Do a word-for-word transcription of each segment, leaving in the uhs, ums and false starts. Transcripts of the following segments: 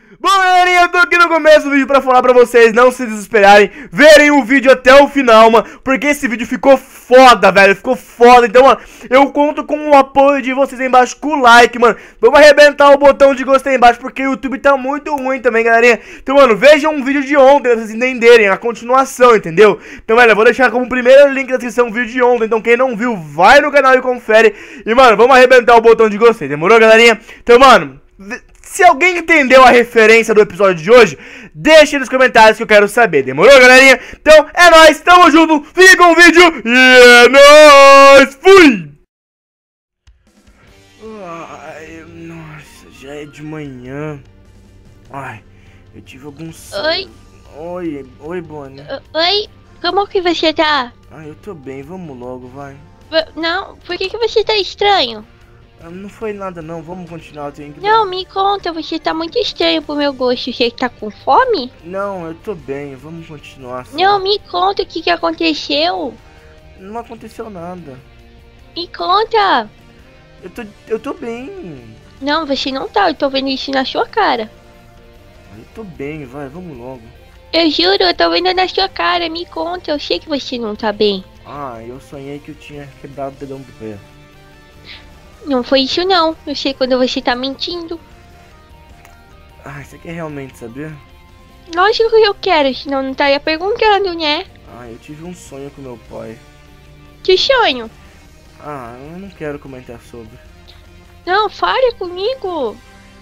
Bom, galerinha, eu tô aqui no começo do vídeo pra falar pra vocês não se desesperarem, verem o vídeo até o final, mano, porque esse vídeo ficou foda, velho, ficou foda. Então, mano, eu conto com o apoio de vocês aí embaixo, com o like, mano. Vamos arrebentar o botão de gostei aí embaixo, porque o YouTube tá muito ruim também, galerinha. Então, mano, vejam um vídeo de ontem pra vocês entenderem a continuação, entendeu? Então, velho, eu vou deixar como primeiro link na descrição o vídeo de ontem. Então, quem não viu, vai no canal e confere. E, mano, vamos arrebentar o botão de gostei, demorou, galerinha? Então, mano, se alguém entendeu a referência do episódio de hoje, deixa nos comentários que eu quero saber. Demorou, galerinha? Então, é nóis, tamo junto, fica com o vídeo e é nóis, fui! Ai, nossa, já é de manhã. Ai, eu tive algum sono. Oi? Oi, oi, Bonnie. Oi? Como que você tá? Ai, eu tô bem, vamos logo, vai. Não, por que que você tá estranho? Não foi nada não, vamos continuar, eu tenho que... Não, me conta, você tá muito estranho pro meu gosto. Você tá com fome? Não, eu tô bem, vamos continuar. Só. Não, me conta o que que aconteceu. Não aconteceu nada. Me conta. Eu tô, eu tô bem. Não, você não tá, eu tô vendo isso na sua cara. Eu tô bem, vai, vamos logo. Eu juro, eu tô vendo na sua cara, me conta, eu sei que você não tá bem. Ah, eu sonhei que eu tinha quebrado o dedão do pé. Não foi isso não, eu sei quando você tá mentindo. Ah, você quer realmente saber? Lógico que eu quero, senão não estaria perguntando, né? Ah, eu tive um sonho com meu pai. Que sonho? Ah, eu não quero comentar sobre. Não, fale comigo.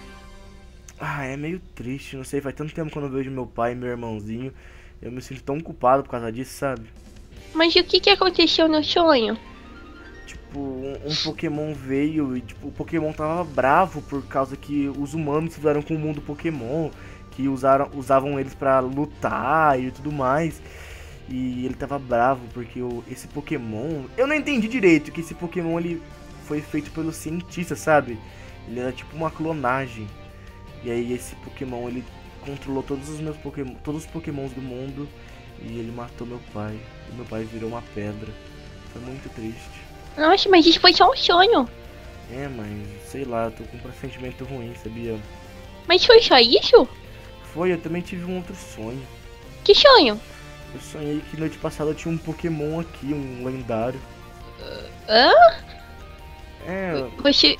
Ah, é meio triste, não sei, faz tanto tempo quando eu vejo meu pai e meu irmãozinho. Eu me sinto tão culpado por causa disso, sabe? Mas o que que aconteceu no sonho? Tipo, um, um Pokémon veio e tipo, o Pokémon tava bravo por causa que os humanos fizeram com o mundo Pokémon, que usaram, usavam eles pra lutar e tudo mais. E ele tava bravo porque o, esse Pokémon... Eu não entendi direito que esse Pokémon ele foi feito pelos cientistas, sabe? Ele era tipo uma clonagem. E aí esse Pokémon ele controlou todos os meus Pokémon, todos os Pokémons do mundo. E ele matou meu pai. E meu pai virou uma pedra. Foi muito triste. Nossa, mas isso foi só um sonho. É, mas sei lá, eu tô com um pressentimento ruim, sabia? Mas foi só isso? Foi, eu também tive um outro sonho. Que sonho? Eu sonhei que noite passada tinha um Pokémon aqui, um lendário. Hã? É, Você...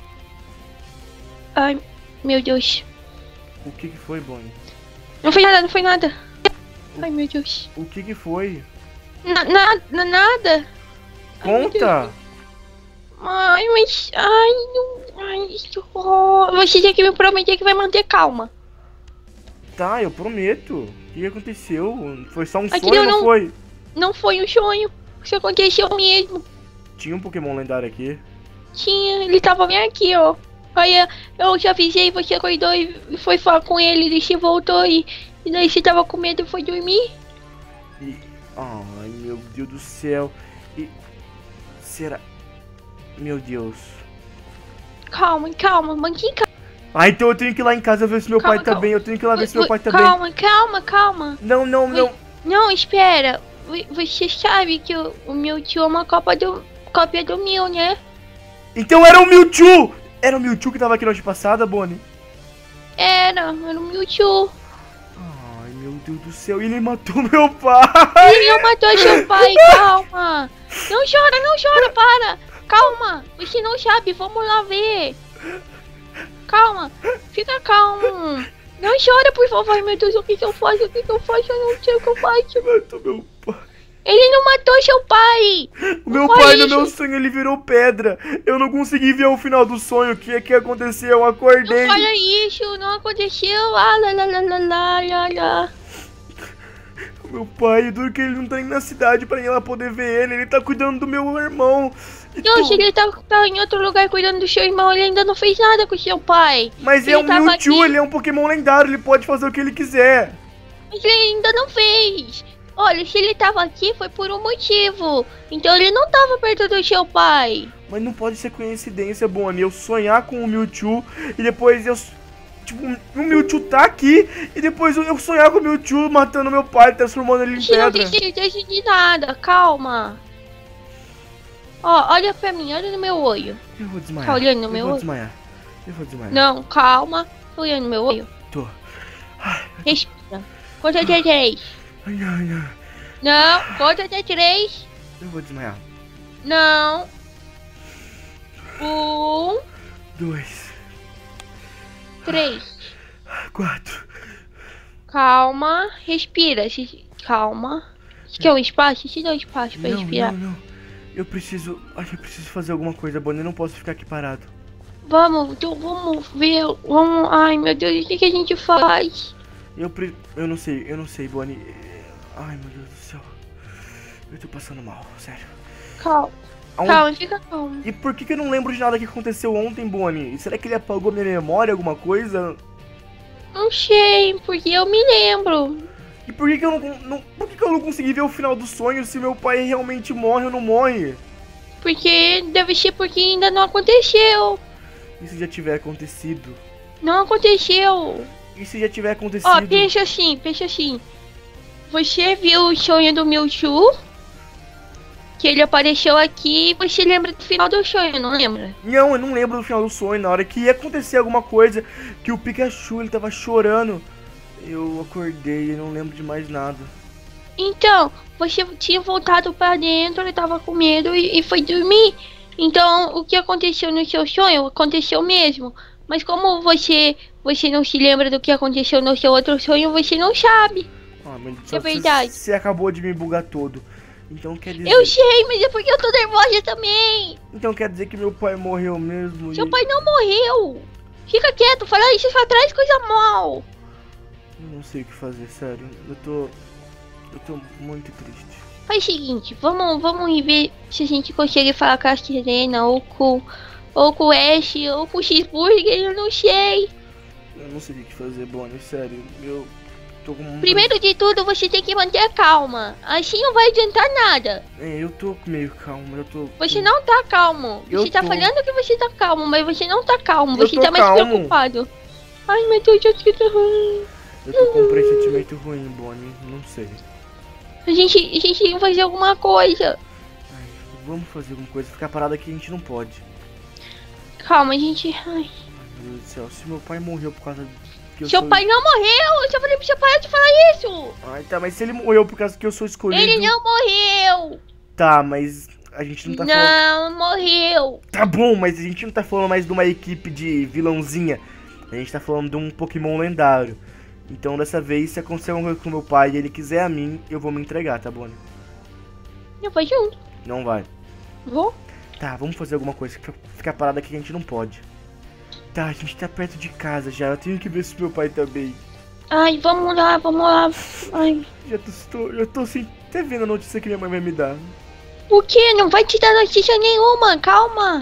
Ai, meu Deus. o que que foi, Bonnie? Não foi nada, não foi nada. Ai, meu Deus. O que que foi? Na, nada, nada. Conta! Ai, mas... Ai, não... Ai, isso... oh, você tem que me prometer que vai manter calma. Tá, eu prometo. O que que aconteceu? Foi só um Aquilo sonho, não não- foi? Não foi um sonho. Isso aconteceu mesmo. Tinha um Pokémon lendário aqui. Tinha, ele tava bem aqui, ó. Aí eu já avisei, você acordou e foi falar com ele, ele se voltou e, e daí você tava com medo e foi dormir. E... Ai, meu Deus do céu. E... Será... Meu Deus. Calma, calma, manquinha, calma. Ah, então eu tenho que ir lá em casa ver se meu Calma, pai tá calma. bem. Eu tenho que ir lá ver se meu pai tá bem. Calma, calma, calma. Não, não, não. Não, espera. Você sabe que o, o meu tio é uma cópia do, cópia do meu, né? Então era o Mewtwo! Era o Mewtwo que tava aqui noite passada, Bonnie? Era, era o meu tio. Ai, meu Deus do céu, ele matou meu pai! Ele matou seu pai, calma. Não chora, não chora, para. Calma, você não sabe, vamos lá ver. Calma, fica calmo. Não chora, por favor. Ai, meu Deus, o que que eu faço? O que que eu faço? Eu não sei o que eu faço. Matou meu pai. Ele não matou seu pai. O meu Não pai, foi no isso. meu sonho, ele virou pedra. Eu não consegui ver o final do sonho. O que é que aconteceu? Eu acordei. Não fala isso, não aconteceu. Ah, lá, lá, lá, lá, lá, lá, lá. O meu pai, duro que ele não tá indo na cidade pra ir lá poder ver ele. Ele tá cuidando do meu irmão. E Não, tu- se ele tá, tá em outro lugar cuidando do seu irmão, ele ainda não fez nada com seu pai. Mas é ele um tava Mewtwo, aqui. ele é um Pokémon lendário. Ele pode fazer o que ele quiser. Mas ele ainda não fez. Olha, se ele tava aqui foi por um motivo. Então ele não tava perto do seu pai. Mas não pode ser coincidência, Bonnie. Eu sonhar com o Mewtwo e depois eu... Tipo, o Mewtwo tá aqui e depois eu sonhar com o Mewtwo matando meu pai, transformando ele em Você não pedra. tem certeza de nada, calma. Ó, olha pra mim, olha no meu olho. Eu vou desmaiar. Tá olhando no eu meu vou olho? desmaiar. Eu vou desmaiar. Não, calma. Tô olhando no meu olho. Tô. Respira. Conta até três. Ai, ai, ai. Não, conta até três. Eu vou desmaiar. Não. Um, Dois. três. Quatro. Calma, respira. se- Calma. Você quer um espaço? Se dá um espaço pra Não, respirar. não, não. Eu preciso... Acho que eu preciso fazer alguma coisa, Bonnie. Eu não posso ficar aqui parado. Vamos, então vamos ver. Vamos. Ai, meu Deus, o que, que a gente faz? Eu pre... Eu não sei, eu não sei, Bonnie. Ai, meu Deus do céu. Eu tô passando mal, sério. Calma, Aonde- calma, fica calmo. E por que, que eu não lembro de nada que aconteceu ontem, Bonnie? Será que ele apagou minha memória, alguma coisa? Não sei, porque eu me lembro. E por que, que eu não, con- não... Por que, que eu não consegui ver o final do sonho se meu pai realmente morre ou não morre? Porque deve ser porque ainda não aconteceu. E se já tiver acontecido? Não aconteceu. E se já tiver acontecido? Ó, pensa assim, pensa assim. Você viu o sonho do Mewtwo? Que ele apareceu aqui e você lembra do final do sonho, não lembra? Não, eu não lembro do final do sonho. Na hora que ia acontecer alguma coisa, que o Pikachu, ele tava chorando. Eu acordei e não lembro de mais nada. Então, você tinha voltado pra dentro, ele tava com medo e, e foi dormir. Então, o que aconteceu no seu sonho aconteceu mesmo. Mas como você você não se lembra do que aconteceu no seu outro sonho, você não sabe. Ah, mas É verdade. Você acabou de me bugar todo. Então quer dizer... Eu sei, mas é porque eu tô nervosa também. Então quer dizer que meu pai morreu mesmo Seu e... pai não morreu. Fica quieto, falar isso só traz coisa mal. Eu não sei o que fazer, sério. Eu tô... Eu tô muito triste. Faz o seguinte, vamos, vamos ver se a gente consegue falar com a Serena ou com, ou com o Ash ou com o Cheeseburger, eu não sei. Eu não sei o que fazer, Bonnie, sério. Eu tô com... muito- Primeiro de tudo, você tem que manter a calma. Assim não vai adiantar nada. É, eu tô meio calmo, eu tô... Você não tá calmo. Eu Você tá tô. falando que você tá calmo, mas você não tá calmo. Eu Você tô tá mais calmo. preocupado. Ai, meu Deus, eu tô ruim. Eu tô com um pressentimento ruim, Bonnie. Não sei. A gente, a gente tem que fazer alguma coisa. Ai, vamos fazer alguma coisa. Ficar parado aqui a gente não pode. Calma, a gente... Ai. Ai, meu Deus do céu. Se meu pai morreu por causa que eu Seu sou... pai não morreu. Eu já falei pro seu pai de falar isso. Ai, tá, mas se ele morreu por causa que eu sou escolhido... Ele não morreu. Tá, mas a gente não tá falando... Não morreu. Tá bom, mas a gente não tá falando mais de uma equipe de vilãozinha. A gente tá falando de um Pokémon lendário. Então dessa vez, se acontecer alguma coisa com meu pai e ele quiser a mim, eu vou me entregar, tá, Bonnie? Eu vou junto. Não vai. Vou. Tá, vamos fazer alguma coisa. Fica- Ficar parado aqui a gente não pode. Tá, a gente tá perto de casa já. Eu tenho que ver se meu pai tá bem. Ai, vamos lá, vamos lá. Ai. Já tô, estou, já tô assim, até vendo a notícia que minha mãe vai me dar. O que? Não vai te dar notícia nenhuma. Calma.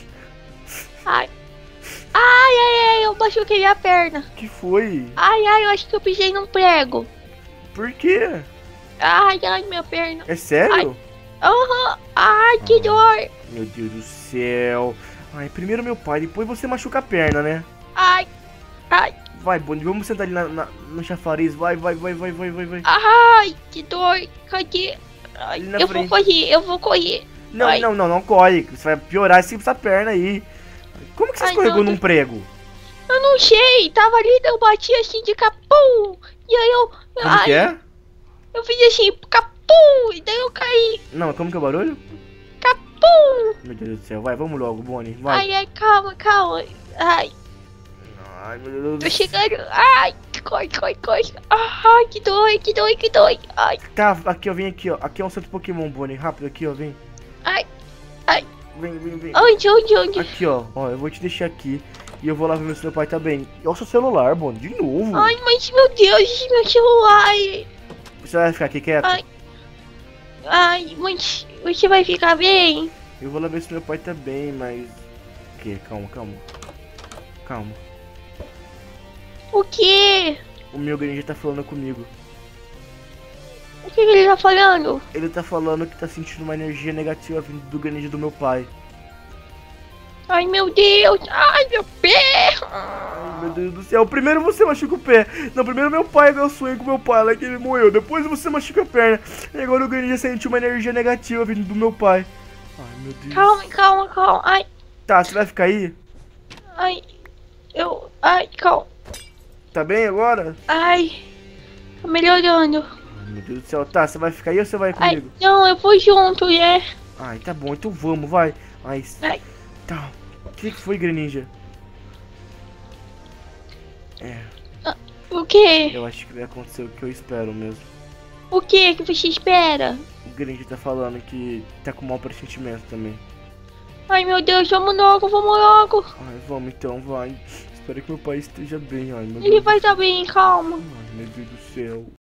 Ai. Ai, ai, ai, eu machuquei a perna. Que foi? Ai, ai, eu acho que eu pisei num prego. Por quê? Ai, ai, minha perna. É sério? Aham. Ai, que dor. Meu Deus do céu. Ai, primeiro meu pai, depois você machuca a perna, né? Ai. Ai. Vai, Bonnie, vamos sentar ali na, na- no chafariz. Vai, vai, vai, vai, vai, vai, vai. Ai, que dor. Cadê? Ai, Ali na eu frente. vou correr, eu vou correr. Não, Ai. não, não, não corre. Você vai piorar essa essa perna aí. Como que você Ai, escorregou não, num prego? Eu não sei, tava ali, eu bati assim de capum. E aí eu. Como ai, que é? Eu fiz assim, capum, e daí eu caí. Não, como que é o barulho? Capum. Meu Deus do céu, vai, vamos logo, Bonnie, vai. Ai, ai, calma, calma. Ai, Ai, meu Deus do tô céu. chegando. Ai, corre, corre, corre. Ai, que dói, que dói, que dói. Ai, Tá, aqui, ó, vem aqui, ó. Aqui é um centro Pokémon, Bonnie. Rápido aqui, ó, vem. ai, ai. Vem, vem, vem. Onde, onde, onde? Aqui, ó. Ó, eu vou te deixar aqui. E eu vou lá ver se meu pai tá bem. E olha o seu celular, Bonnie, de novo. Ai, mas meu Deus, meu celular. Você vai ficar aqui quieto? Ai. Ai, mas você vai ficar bem? Eu vou lá ver se meu pai tá bem, mas... O quê? Calma, calma. Calma. O quê? O meu Greninja tá falando comigo. O que, que ele tá falando? Ele tá falando que tá sentindo uma energia negativa vindo do Greninja do meu pai. Ai, meu Deus. Ai, meu pé. Ai, meu Deus do céu. Primeiro você machuca o pé. Não, primeiro meu pai, eu sonhei com meu pai lá que ele morreu. Depois você machuca a perna. E agora o Greninja sentiu uma energia negativa vindo do meu pai. Ai, meu Deus. Calma, calma, calma. Ai, Tá, você vai ficar aí? ai. Eu. Ai, calma. Tá bem agora? Ai, tá melhorando. Ai, meu Deus do céu. Tá, você vai ficar aí ou você vai Ai, comigo? não, eu vou junto, né? Ai, tá bom, então vamos, vai. Ai, Ai. tá. O que que foi, Greninja? É, O quê? eu acho que vai acontecer o que eu espero mesmo. O que que você espera? O Greninja tá falando que tá com mau pressentimento também. Ai, meu Deus, vamos logo, vamos logo. Ai, vamos então, vai. Espero que meu pai esteja bem. Ai, meu Ele Deus. vai estar bem, calma. Ai, meu Deus do céu.